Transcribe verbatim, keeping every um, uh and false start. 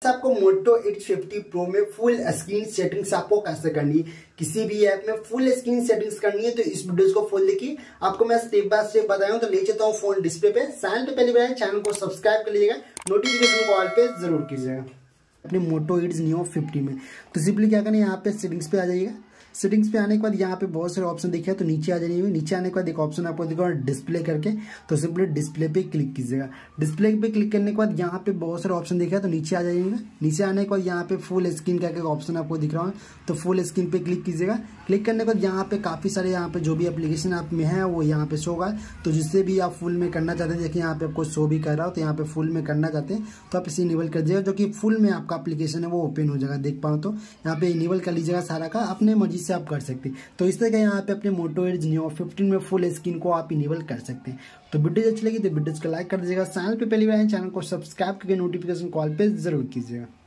आपको Moto H fifty pro में full screen settings आपको कैसे करनी है, किसी भी ऐप में फुल स्क्रीन सेटिंग्स करनी है तो इस वीडियो को फुल देखिए। आपको मैं स्टेप बाय स्टेप बताया हूं, तो ले चलता हूं फोन डिस्प्ले पे। चैनल पे पहली बार चैनल को सब्सक्राइब कर लीजिएगा, नोटिफिकेशन को ऑल पे जरूर कीजिएगा। अपने मोटो एच नियो फिफ्टी में तो सिंपली क्या करना है, यहाँ पे सेटिंग्स पे आ जाइएगा। सेटिंग्स पे आने के बाद यहाँ पे बहुत सारे ऑप्शन दिखे तो नीचे आ जाइए। नीचे आने के बाद एक ऑप्शन आपको दिखा डिस्प्ले करके, तो सिंपली डिस्प्ले पे क्लिक कीजिएगा। डिस्प्ले पे क्लिक करने के बाद यहाँ पे बहुत सारे ऑप्शन दिखे तो नीचे आ जाइएगा। नीचे आने के बाद यहाँ पे फुल स्क्रीन का एक ऑप्शन आपको दिख रहा है, तो फुल स्क्रीन पे क्लिक कीजिएगा। क्लिक करने के बाद यहाँ पे काफी सारे यहाँ पे जो भी एप्लीकेशन आप में है वो यहाँ पे शो होगा। तो जिससे भी आप फुल में करना चाहते हैं, देखिए यहाँ पे आपको शो भी कर रहा हो, तो यहाँ पे फुल में करना चाहते हैं तो आप इसे इनेबल कर दीजिएगा, जो कि फुल में आपका एप्लीकेशन है वो ओपन हो जाएगा। देख पाओ तो यहाँ पे इनेबल कर लीजिएगा सारा का, अपने मर्जी से आप कर सकते हैं। तो इस तरह का यहाँ पे अपने मोटो एच नियो फिफ्टीन में फुल स्क्रीन को आप इनेबल कर सकते हैं। तो वीडियो अच्छी लगी तो वीडियो को लाइक कर दीजिएगा। चैनल पे पहली बार चैनल को सब्सक्राइब करके नोटिफिकेशन कॉल पे जरूर कीजिएगा।